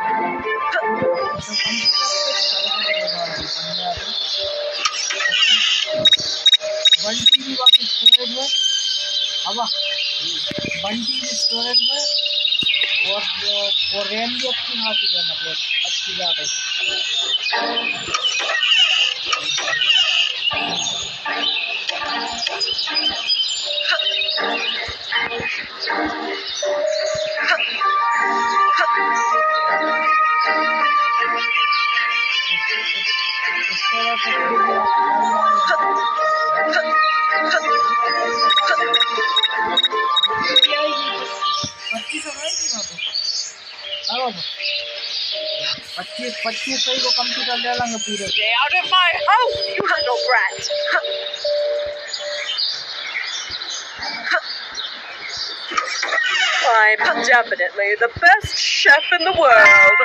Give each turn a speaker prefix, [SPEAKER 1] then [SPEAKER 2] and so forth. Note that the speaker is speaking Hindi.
[SPEAKER 1] बंटी भी वापस स्टोरेज में, अब बंटी भी स्टोरेज में, और रैम भी अच्छी खासी है, मतलब अच्छी ज़्यादा। पच्चीस सही को कंप्यूटर ले लेंगे पूरे।
[SPEAKER 2] Stay out of my house, you little brat! I'm definitely the best chef in the world.